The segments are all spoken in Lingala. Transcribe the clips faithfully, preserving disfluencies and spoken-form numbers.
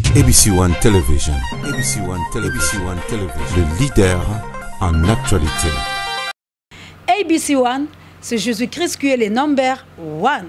A B C One Television. A B C One Television. A B C One Television. Le leader en actualité. A B C One, c'est Jésus-Christ qui est le number one.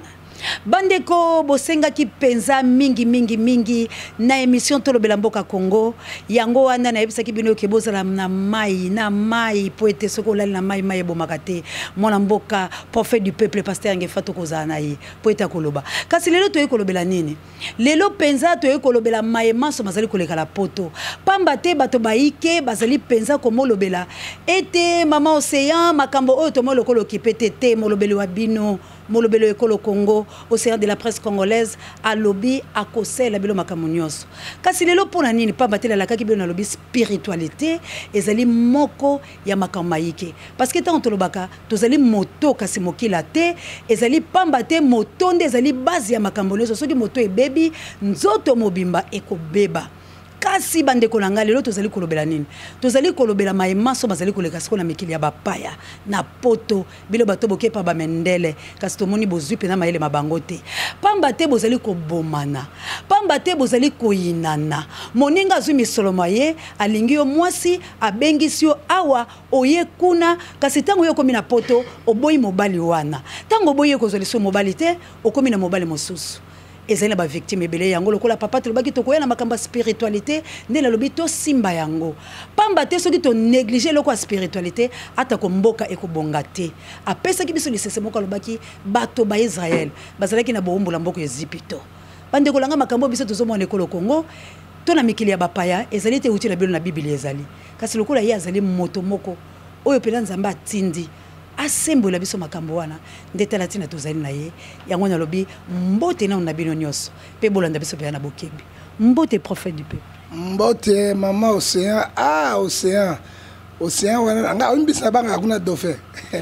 Bandeko bosenga ki penza mingi mingi mingi na émission Tolobela Mboka Congo yango wana na yebisa ki bino ke bozala na mai na mai poete sokola na mai mai bomakate mona mboka prophète du peuple pasteur ngefato kozana na ye poete koloba kasi lelo toye kolobela nini lelo penza toye kolobela mai maso mazali koleka la poto pamba te bato baike bazali penza komo lobela ete mama océan makambo oyo tomo lokolo kipete te molobeli wa bino molobelo ekolo Congo océan de la presse congolaise a lobby à cause la bilo makamunyoso kasi lelo pona nini pamba te la kaki bilo na lobby spiritualité ezali moko ya makamaike parce que tant tolobaka tozali moto kasi mokila te ezali pamba te moto nde ezali base ya makamboneso soki moto ebebi nzoto mobimba ekobeba kasi bande kolanga lelo tozali kolobela nini tozali kolobela maema so bazali koleka siko na mikili ya bapaya na poto bilo bato bokepa ba mendele kasi tomoni bozwi pena mayele mabango te pamba te bozali kobomana pamba te bozali koyinana moninga azwi misolo maye alingi yo mwasi abengisi yo awa oye kuna kasi tango yo komi na poto oboyi mobali wana tango boye kozali so mobali te okomi na mobali mosusu ezali ba victime ebele yango lokola papa tolobaki tokoya na makamba spiritualité nde la lobito simba yango pamba te soki to négliger loko spiritualité ata ko mboka ekobonga te apesa ki biso lisese moko lobaki bato ba Israël bazalaki na boumbola mboko Ezipito bande kolanga makambo biso tozomona ekolo Congo to na mikili ya bapaya ezali te uti na bilo na Biblia ezali kasi lokola ye azali moto moko oyo pela nzamba atindi asembola biso makambo wana ndeta latina tozali na ye yango na lobi mbote na na bino nyonso pe bolanda biso pe na bokebi mbote prophète du peuple mbote mama océan ah océan océan wana nga ombisa banga kuna dauphin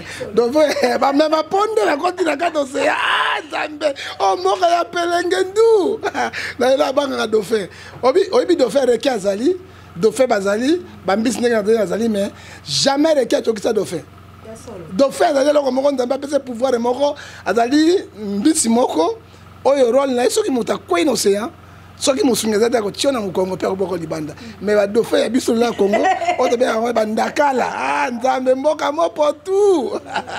dauphin ba même ponde la côte na ka océan ah zambe o moka ya pelengendu na la banga dauphin obi obi dauphin reki azali dauphin bazali bambisi ndenge azali mais jamais reki atokisa dauphin dauphin azali loko moko nzambe apesa pouvoir moko azali mbisi moko oyo role na ye soki moto akwei na océan soki mosungi azali te akotia na mokongo mpe akoboko libanda mais badauphin ya biso na Congo oyo tobenga yango bandakala ah nzambe mboka mopotu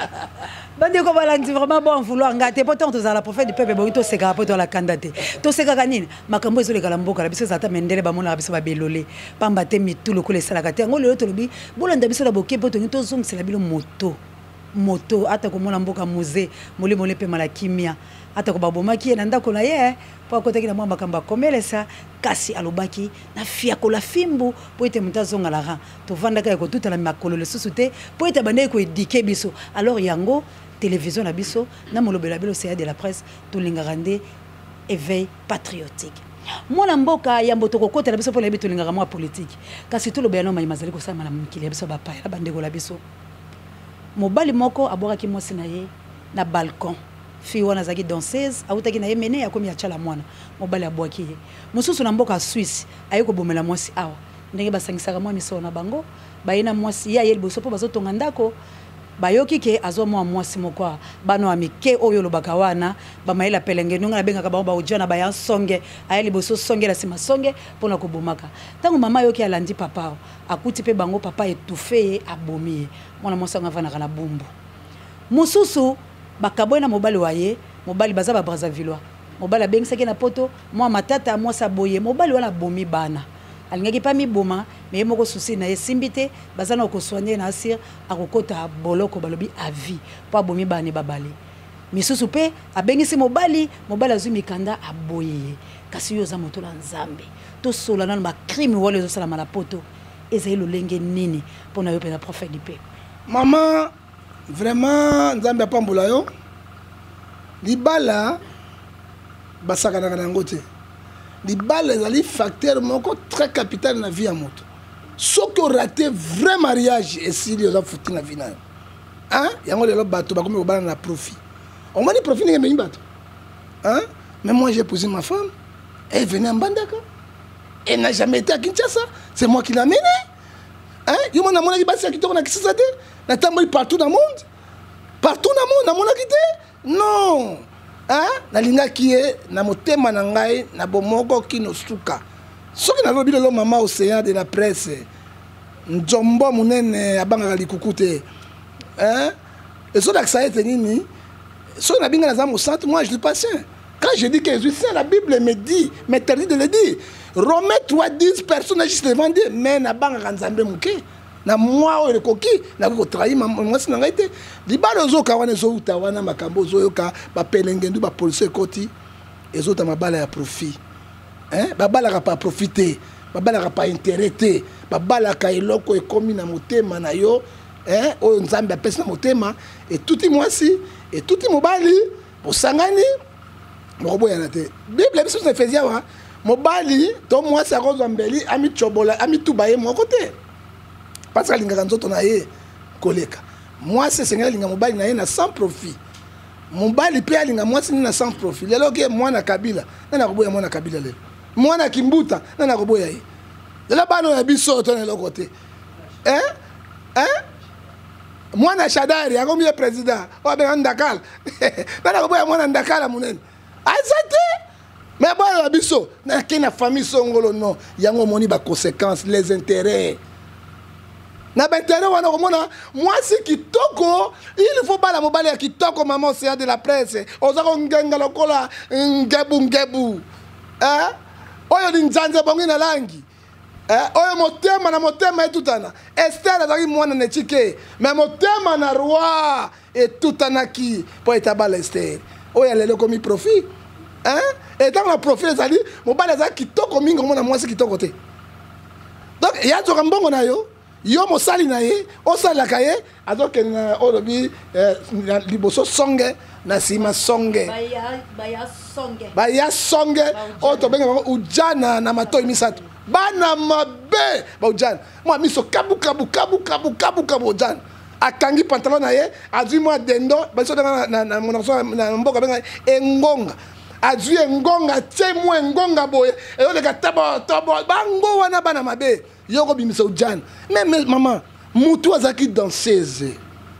bandeko balandi vraiment bon vouloir ngate pourtant tous la prophète du peuple bon to seka po to la candidaté to seka kanini makambo ezoleka la mboka la biso zata mendele ba mona biso ba belolé pamba te mitulu ko lesala kate ngo lelo to lobi bolanda biso la boke poto to zongisa la bilo moto moto ata ko mona mboka musée mole mole pe mala kimia ata ko babomaki na ndako na ye po kotaki na mwa makamba komelesa kasi alobaki na fia ko la fimbu po ete mutazonga la ran to vanda ka ko tuta la makolo le susute po ete bande ko édiquer biso alors yango télévision na biso na molobela bilo C A de la presse to lingarande éveil patriotique mwana mboka ya mboto kokota na biso po na biso lingara mwa politique kasi to lobela no mai mazali ko sama na mukili biso bapa ya bande ko la biso mobali moko abwaka mwasi na ye na balcon fi wana zaki danseuse autaki na ye mene ya komi ya chala mwana mobali abwaki ye mususu na mboka Suisse ayeko bomela mwasi awa ndenge basangisaka mwa miso na bango bayina mwasi ya ye liboso po bazotonga ndako bayoki ke azo mwa mwasi moko bano amike oyo lobaka wana bamaila pelenge nunga na benga ka ba ojana ba ya songe aya liboso songe la sima songe pona ko bomaka tango mama yoki alandi papa akuti pe bango papa étouffé abomi mwana mwasi ngavana kana bumbu mususu bakabona mobali waye mobali baza ba Brazzaville mobali abengisaki na poto mwa matata mwa saboye mobali wana bomi bana alingaki pa miboma mais moko souci na esimbite bazana ko soigner na asir akokota boloko balobi a vie pa bomi bani babali misusu pe abengisi mobali mobali azwi mikanda aboye kasi yo za moto la nzambe to sola na ba crime wala zo sala mala poto ezali lolenge nini pona yo pe na prophète du peuple maman vraiment nzambe apambola yo libala basaka na nango te libala ezali facteur moko très capital na vie ya moto soki raté vrai mariage esili oza futi na vie na yo hein yango lelo bato bakomi kobala na profit omoni profit ndenge emenyi bato hein mais moi j'ai épousé ma femme elle venait en Bandaka elle n'a jamais été à Kinshasa c'est moi qui l'ai amenée hein yo mona mona ki basi ya kitoko na Kinshasa te na tamboli partout dans le monde partout dans le monde na mona ki te non hein nalinga ki e na motema na ngai na bomoko kino suka Ce qui n'a pas le maman océan de la presse, Njombo Mounene Abanga Likukute. Hein? Et ce que ça a été nini, ce qui n'a pas été au centre, moi je suis patient. Quand je dis que je suis saint, la Bible me dit, m'interdit de le dire. Romains trois dix, personne n'a juste demandé, mais n'a pas Nzambe Mouké. Na moi le coquille, n'a pas trahi, moi c'est n'a été. Libalo zo kawane zo utawana makambo zo yoka, ba pelengendu ba police koti, et zo ta mabala ya profit. Hein? Babala n'a pas profité, babala n'a pas intérêt, babala ka eloko e komi na motema na yo, hein? O nzambe apesi na motema, et tout moi si, et tout mobali, pour sangani, mobo ya nate. Bible biso se faisait wa, mobali, to moi sa rose ambeli, ami chobola, ami tubaye mon côté. Parce que linga kanzoto na ye koleka. Moi c'est seigneur linga mobali na ye na sans profit. Mobali pe linga moi c'est na sans profit. Lelo ke moi na kabila, na na koboya moi na kabila lelo. Moi na kimbuta, na na koboya ye. Lelo bano ya biso to na l'autre côté. Hein? Hein? Moi na Shadari, ya komi président. O be ndakala. Na na koboya moi na ndakala munene. Azate. Mais bon ya biso, na kena famille songolo non, yango moni ba conséquences, les intérêts. Na bintérêt wana komona moi c'est kitoko, il faut pas la mobali ya kitoko maman c'est de la presse. Ozako ngenga lokola ngebu ngebu. Hein? Oyo linzanze bongi na langi. Eh, oyo motema na motema etutana. Esther azaki mwana netike, mais motema na roi etutana ki po etabala Esther. Oyo lelo komi profit. Hein? Et dans la profit ezali, mobali azaki kitoko mingi komona moi c'est kitoko te. Donc il y a zo mbongo na yo. Yo mosali na ye, osala ka ye, azoke na olobi liboso songe na sima songe. Baya baya songe. Baya songe, o to benga ujana na matoi misato. Bana mabe, ba ujana. Moi miso kabu kabu kabu kabu kabu kabu ujana. Akangi pantalon na ye, azui moi dendo, ba so na na na monaso na mboka benga engonga. Azui engonga, temo engonga boye. E yo le katabo tobo bango wana bana mabe. Yoko bimisa ujana. Mais maman, mutu azaki danseuse.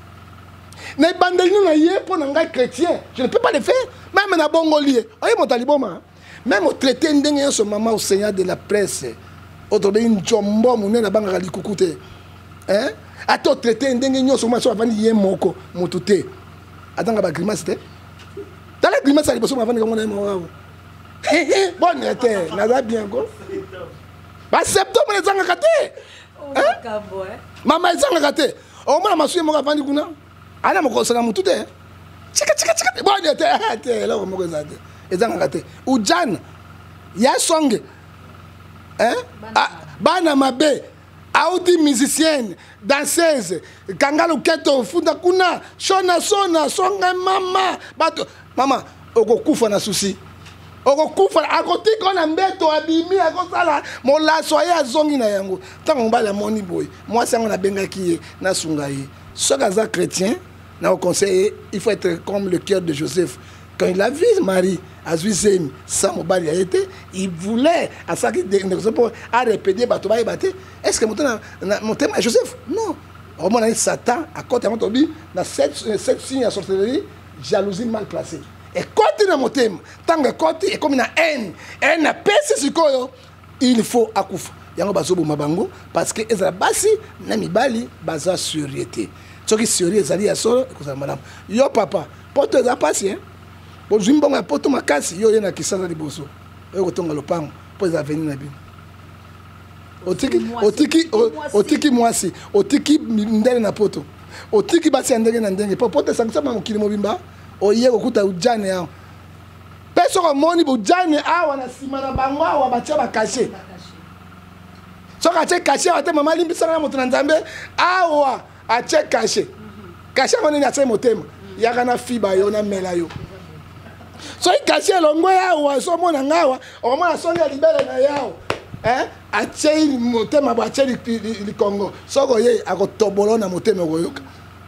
Ne bandeli na ye pour nga chrétien. Je ne peux pas le faire. Même na bongo lié. Oye mon taliboma. Même au traité ndenge so maman au seigneur de la presse. Autre be njombo munene na banga likukute. Hein? Ato traité ndenge nyoso ma so avandi ye moko mutute. Atanga ba grimace te. Dans la grimace ali boso ma avandi ngona mo. Bonne était, na bien go. Ba septembre les zanga kate. Hein? Mama les zanga kate. O mona masuye mo avandi kuna. Ana mo ko sala mutute. Chika chika chika. Bonne était, ate là mo ko zate. Les zanga kate. Ujana ya songe. Hein? Bana mabe. Audi musicienne, danseuse, kangalo keto funda kuna, shona sona, songa mama. Bato mama, okokufa na susi. Okokufa akoti kona mbeto abimi akosala mola soya azongi na yango. Tango mbala moni boy. Moi ça on a bengaki na sungaye. Soka za chrétien na au conseil, il faut être comme le cœur de Joseph. Quand il a vu Marie, à Zuizem, sans mobile a été, il voulait à ça qu'il a répété, est-ce que mon thème est Joseph? Non. Au moins, Satan, à côté de mon tobi, dans sept signes à sorcellerie, jalousie mal placée. Et côté de mon thème, tant que côté est comme une haine, haine a percé ce qu'on il faut accoucher. Yango bazobo mabango, parce que Ezra Bassi, Nami Bali, baza surieté. Ce qui surieté, c'est à solo, madame. Yo papa, porte Ezra Bassi, hein? Bonjour, bon, poto makasi, yo yena kisasa liboso. Yo kotonga lopango, po za venir na bino. Otiki, otiki, otiki mwasi, otiki ndele na poto. Otiki basi ndenge na ndenge, po poto sangisa ma mokili mobimba, oye kokuta ujane yao. Peso ko moni bo ujane awa na sima na bango awa batia ba caché. So ka che caché ate mama limbisa na moto na nzambe, awa a che caché. Caché ko ni na se motema, yaka na fiba yo na mela yo. So il cache longo yawa so mona ngawa o mona songa libere na yao eh ache motema ba ache li Congo so go ye akotobolo na motema go yoka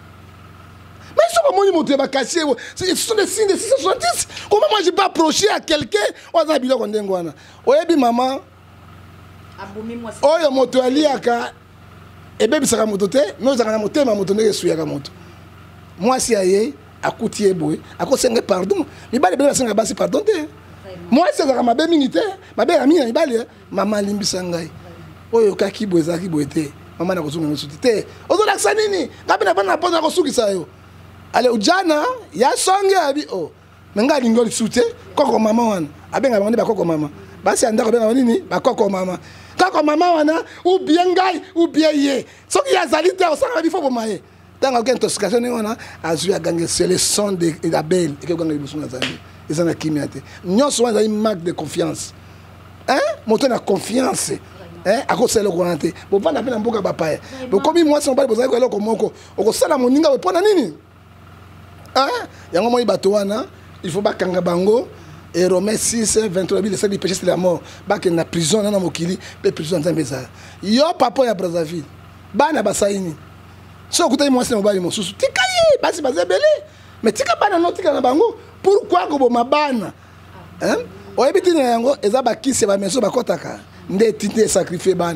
mais so ko moni motema cache ce sont des signes de six cent soixante-dix. Comment moi je peux approcher à quelqu'un oza biloko ndengo wana oyebi maman abumi moi oyo moto aliaka ebebisaka moto te mais ozaka na motema moto ndenge suyaka moto moi si aye akuti eboy akosenga pardon mi bale bela senga basi pardon te Moi c'est ça ma belle minute, ma belle amie na bali, maman limbisa ngai. Oyo kaki boza ki boete. Maman na kosunga nosuti te. Ozo la sanini, ngapi na bana pona kosukisa yo. Ale ujana ya songe abi oh. Menga lingoli sute koko mama wana. Abenga bandi ba koko mama. Basi andako benga nini? Ba koko mama. Koko mama wana ou bien ngai ou bien ye. Soki ya zalite osanga bifo bomaye. Dans aucune intoxication wana azu aganga c'est le son de Abel et que ganga liboso na zali. Ils ont kimiyate. Nyonso wana une marque de confiance. Hein? Monter la confiance. Hein? À cause de l'oranté. Bon pas na pena mboka bapaya. Bon comme moi son pas besoin ko eloko moko. Oko sala moninga we pona nini? Hein? Yango moi bato wana, il faut ba kanga bango. Et Romains six, vingt-trois, le sac du péché c'est la mort. Ba que na prison na mokili, pe prison nzambeza. Yo papa ya Brazzaville. Ba na basaini. So écoutez moi c'est mobile mosusu. Tika ye, basi baze belé. Mais tika bana no tika na bango. Pourquoi ko boma bana? Hein? Oyebiti na yango eza ba kisi ba meso ba kotaka. Nde tinte sacrifier bana.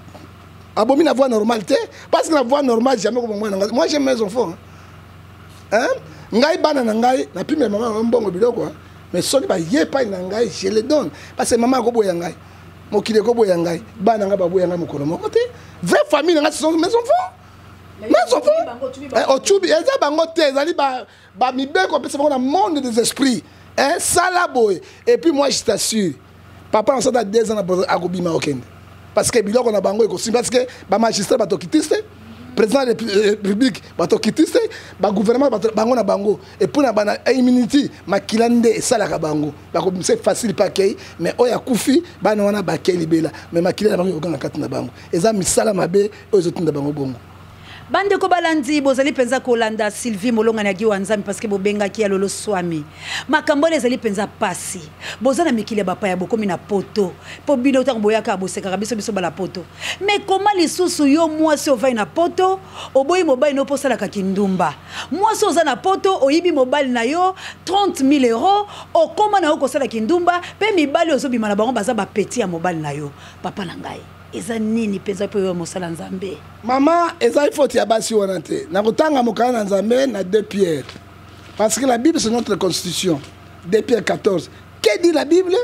Abomi na voix normalité parce que la voix normale jamais ko moi moi j'aime mes enfants. Hein? Ngai bana na ngai na pime maman mbongo biloko. Mais soki ba ye pa na ngai je le donne parce que maman ko boya ngai. Mokile ko boya ngai. Bana nga ba boya ngai mokolo moko te. Vraie famille nga sont mes enfants. Mes enfants, au tubi, ils ont bangoté, ils ont dit bah bah mi bien qu'on peut se voir dans le monde des esprits, hein, ça la boy. Et puis moi je t'assure, papa on s'est dans deux ans à Gobi marocain, parce que biloko on a bango et parce que bah magistrat bah tokitiste, président de la République bah tokitiste, bah gouvernement bah bango na bango. Et puis na bana immunity, ma kilande ça la bango. Bah comme c'est facile pas kei, mais oya kufi bah na wana bah kei libela, mais ma kilande bango okanga kati na bango. Ils ont mis ça la mabe, eux autres na bango bongo. Bande ko balandi bozali penza kolanda Sylvie Molonga na giwa nzambi parce que bobenga ki alolo swami makambo ezali penza pasi bozana mikile bapa ya bokomi na poto po bino tango boyaka boseka biso biso bala poto mais comment lisusu yo mwasi ovai na poto oboyi mobile no posala ka kindumba mwasi oza na poto oyibi mobile na yo trente mille euros okoma na yo kosala kindumba pe mibali ozobima na bango baza ba petit ya mobile na yo papa na ngai eza nini penza po yo mosala nzambe maman eza il faut ya basi wana te na kotanga mokana na nzambe na deux Pierre parce que la Bible c'est notre constitution deux Pierre quatorze que dit la Bible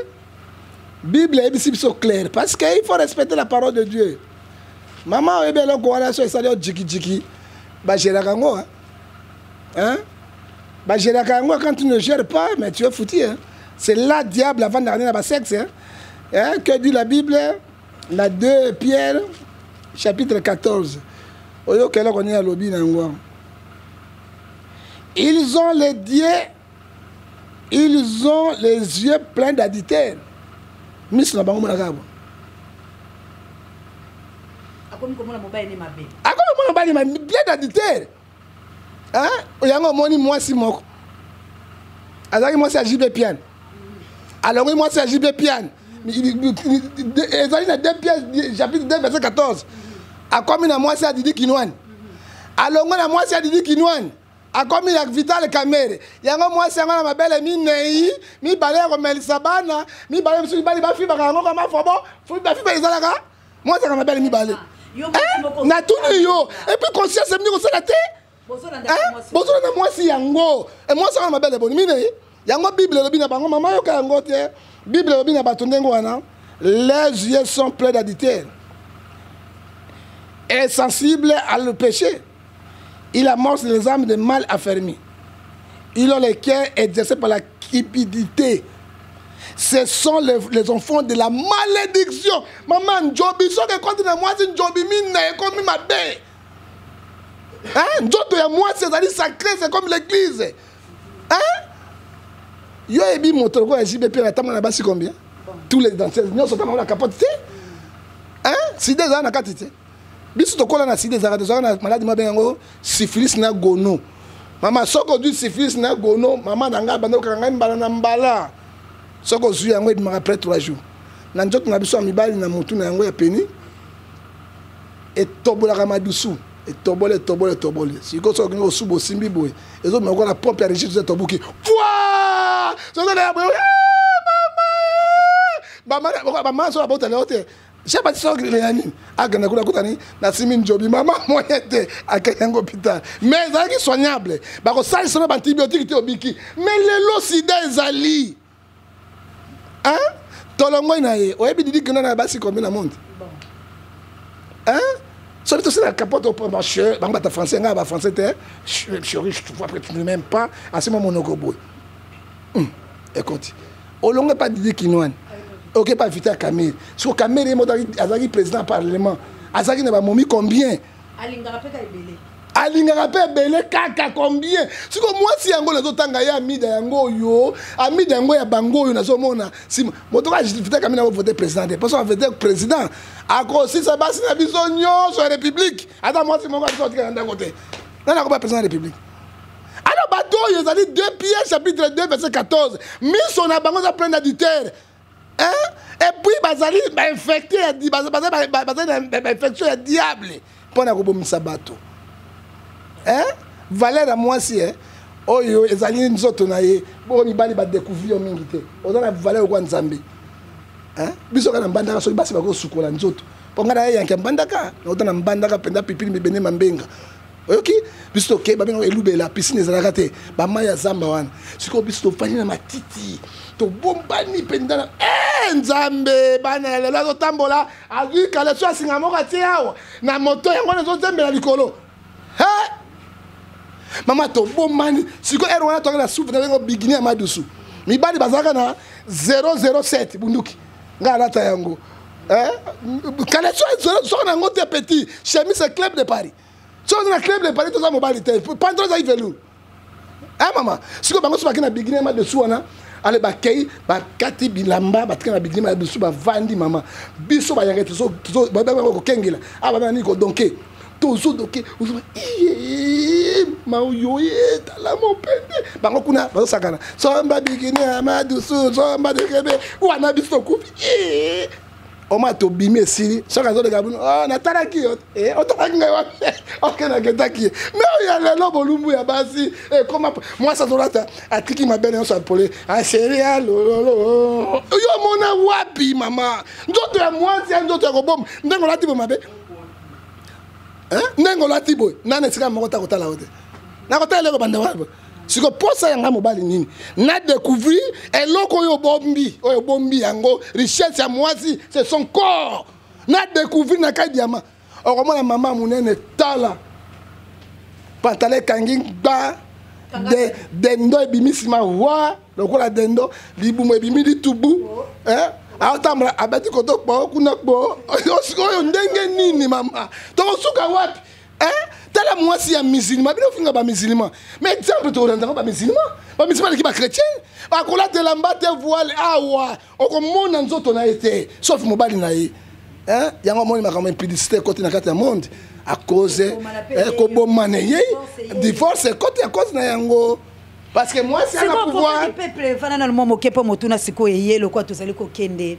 Bible est bien clair parce que il faut respecter la parole de Dieu maman ebe lo ko wana so esali jiki jiki ba gera kango hein ba gera kango quand tu ne gères pas mais tu es foutu hein c'est là diable avant d'arriver dans ba sexe hein hein que dit la Bible la deux Pierre chapitre quatorze. Ils ont les dieux, ils ont les yeux pleins d'adultère. Miss la bango monaka. Akomi komona mobile ni mabe. Akomi komona mobile ni mabe plein d'adultère. Hein? Oyango moni moi si moko. Azaki moi c'est J B Pian. Alors moi c'est J B Pian. Ils ont deux pièces, chapitre deux, verset quatorze. A comme une moi, c'est à Didi Kinouane. Alors, moi, c'est à Didi Kinouane. A comme une Vital Kamere. Il y a un moi, c'est ma belle mine, mi balai comme Elisabana, mi balai, mi balai, ma fille, ma fille, ma fille, ma fille, moi, c'est ma belle mi balai. Na tout yo. Et puis, conscience, c'est venu au Sénaté. Bonjour, moi, c'est Yango. Et moi, c'est ma belle bonne mine. Yango Bible, le bin à Bango, maman, yo Yango, Bible, le bin à Batondengo, les yeux sont pleins d'adultère. Est sensible à le péché. Il amorce les âmes de mal affermis. Ils ont les cœurs exercés par la cupidité. Ce sont les, les enfants de la malédiction. Maman, Njobi, so que quand moi, c'est Njobi, mine, comme ma belle. Hein? Njobi, moi, c'est sacré, c'est comme l'église. Hein? Yo, et bien, mon tour, J B P, attends, on a bâti combien? Tous les danseurs, nous sommes la capacité. Hein? Si des ans, on a quantité. Biso to kola na sida za za na maladi mabengo syphilis na gono mama soko du syphilis na gono mama nanga bando kanga mbala na mbala soko zu yango edima après trois jours na njoto na biso mibali na mutu na yango ya peni et tobola kama dusu et tobole tobole tobole siko soko ngo subo simbi boy ezo mako na pompe ya registre tobuki fwa so na mama mama mama so abota leote je sais pas si c'est réani à Ganakula Kotani na Simin Jobi maman moyen de à Kayango hôpital mais ça qui soignable bah ko ça ils sont antibiotiques te obiki mais les lo sida ezali Hein? Tolongo na ye. Oyebi didi que na basi combien na monde? Hein? Celui qui la capote au point marché, bang bata français, nga ba français te, je suis riche, tu vois après tu ne m'aimes pas, à ce moment mon boy. Hum, écoute. Olongo pas didi kinoan. OK pas vite à Camille. Sur Camille mo azaki président parlement. Azaki na ba momi combien? Alingara pe ka ebele. Alingara pe ebele kaka combien? Siko moi si yango nazo tanga ya amida yango yo, amida yango ya bango yo nazo mona. Si moto ka justifier Camille na voter président, parce qu'on voter président. Ako si ça basi na biso nyonso ya république. Ata moi si mon ka biso tika na côté. Na ko pas président de la république. Alors bato yo zali deux Pierre chapitre deux verset quatorze. Miso na bango za plein d'adultère. Hein? Et puis bazali ba infecté bazali ba infection ya diable. Pona ko bomisa bato. Hein? Valère à moi si hein. Oh yo ezali nzoto na ye. Bo mibali ba découvrir mingi te. Ozana valeur kwa nzambe. Hein? Biso kana mbandaka so basi bako sukola nzoto. Pongana ye yanke mbandaka. Ozana mbandaka penda pipili mibene mambenga. OK? Biso ke ba benga elubela piscine ezalaka te. Ba maya zamba wana. Siko biso fani na matiti. To bombani pendana eh nzambe bana lelo zo tambola azui kala so asinga moka tie awa na moto yango na zo zembela likolo. He! Mama to bombani siko ero wana to na souffle na ngo bigini ya madusu. Mibali bazaka na zéro zéro sept bunduki. Ngala ta yango. Eh? Kala so so na ngote petit chemise club de Paris. So na club de Paris to za mobile te. Pantalon za ivelu. Eh mama, siko bango so bakina bigini ya madusu wana. Ale ba kei ba kati bilamba ba tika na bigini ma biso ba vandi mama biso ba yangete so ba ba ko kengela aba ba ni ko donke to so donke uzo ma yo ye tala mo pende bango kuna ba sakana so mba bigini ama dusu so mba de kebe wana biso ku eh o ma to bime siri so ka zo de gabu oh na tara ki eh o to ka ngai wa OK na geta ki mais ya le lo bolumbu ya basi eh comment moi ça dolata atiki ma belle on s'appelait ah céréal yo mona wapi mama ndoto ya moi si ndoto ya kobom ndengo lati bo mabe hein ndengo lati bo nane sika moko ta kotala ote na kotala le banda wa siko posa yanga mobali nini na découvrir eloko yo bombi oyo bombi yango richesse ya mwasi c'est son corps na découvrir na ka diamant okomona mama munene tala pantale kangi ba de dendo ebimisima wa lokola dendo libumo ebimi litubu eh aotambla abati koto kpo kuna kpo oyo ndenge nini mama tokosuka wapi eh tala mwasi ya musulman bino finga ba musulman mais exemple to ndanga ba musulman ba musulman ki ba chrétien ba kola de lambate voile awa okomona nzoto na été sauf mobali na ye hein yango moni makamo impudicité côté na kati ya monde à cause eh ko bomane ye divorce côté à cause na yango parce que moi c'est un pouvoir le peuple fana na mo mokepo motuna siko ye lo kwa tozali ko kende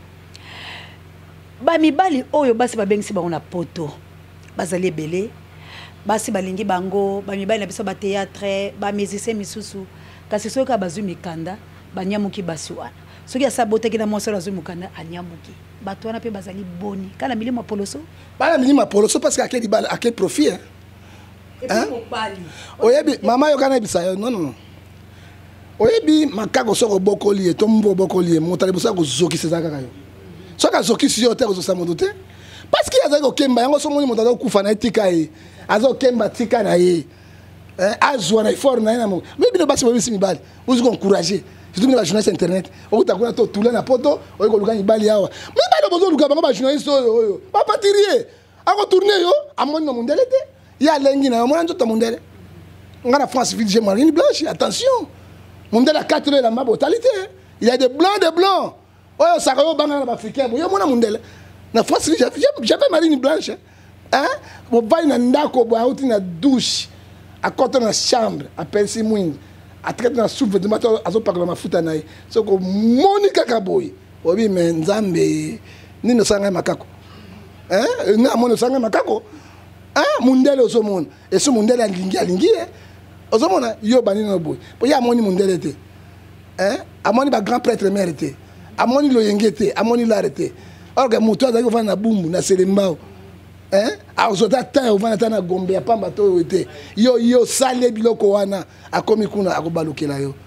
ba mibali oyo basi ba bengisi ba ona poto bazali belé basi balingi bango ba mibali na biso ba théâtre ba musicien misusu kasi soka bazu mikanda banyamuki basuana soki asa boteki na mosala azu mukanda anyamuki bato wana pe bazali boni kana milimo poloso bana milimo poloso parce que akeli bal akeli profit hein oyebi mama yo kana bisa yo non non oyebi makako soko bokoli e tombo bokoli e motali bosa ko zoki sezaka kayo soka zoki si yo te ko sa modote parce que azali ko kemba yango so moni motali ko kufa na etika e azo kemba tika na ye eh azwa na effort na mo mais bino basi bobisi mibali uzi ko encourager surtout les journalistes internet on ta kuna to tula na poto o ko luka mibali yawa mibali bozo luka bango ba journaliste oyo ba patirie ako tourner yo amoni no mundele te ya lengi na mo nzo to mundele ngana France ville j'ai marine blanche attention mundele a quatre heures la mabotalité il y a des blancs des blancs oyo sakayo banga na africain yo mona mundele na France j'avais marine blanche hein bo vai na ndako bo auti na douche à côté na chambre à pensi mwingi a traiter na souffle de mato azo pakala mafuta naye soko monika kaboy obi me nzambe nino sanga makako hein na mono sanga makako hein mundele ozomona eso mundele alingi alingi ozomona yo bani no boy po ya moni mundele te hein amoni ba grand prêtre mère te amoni lo yengete amoni l'arrêté or que muto azaki vana na bumbu na selembao hein azota ta ovana ta na gombe ya pamba to yote yo yo sale biloko wana akomi kuna akobalukela yo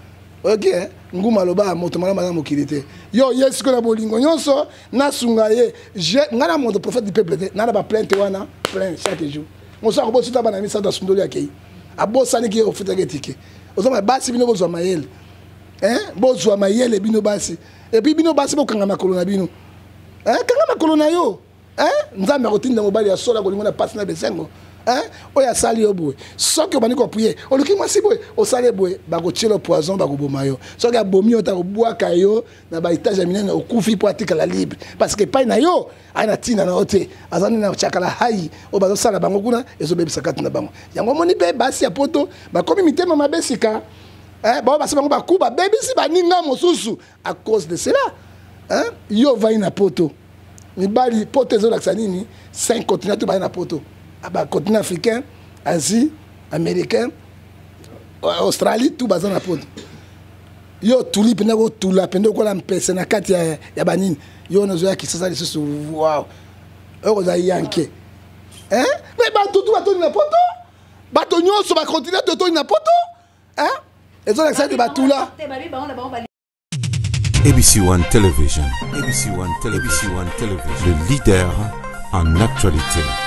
ok nguma loba moto mala mala mokilité yo yes ko na bolingo nyonso na sunga ye je ngana moto prophète du peuple na ba plainte wana plein chaque jour on sa ko bosuta bana mi sa da sundoli akei abosani ki ofuta ketike ozoma basi bino bozwa mayele hein bozwa mayele bino basi et puis bino basi bokanga makolo na bino hein kanga makolo na yo hein nzambe akotinda mobali ya sola kolingo na passe na besengo hein oya sali yo boy soki obani ko prier oluki mwasi boy osale boy bakotiela poison bakoboma yo soki abomi yo ta kobwaka yo na ba étage ya minene okufi po atikala libre parce que pai na yo ana tina na ote azani na chakala hai o bazo sala bango kuna ezobebisa kati na bango yango moni be basi ya poto bakomi mitema mabesika hein ba basi bango bakuba bebisi baninga mosusu à cause de cela hein yo vai na poto mibali poto ezo lakisa nini cinq continents to vai na poto aba continent africain, Asie, américain, Australie, tout bazan na poto. Yo tuli pena ko tula penda ko la mpese na kati ya ya banini. Yo no zoya ki sasa lisu wow. Eko za yanke. Hein? Mais ba tout ba to na poto. Ba to nyonso ba continent to to na poto. Hein? Ezo la kisa de batula. A B C One Television. A B C One Television. Le leader en actualité.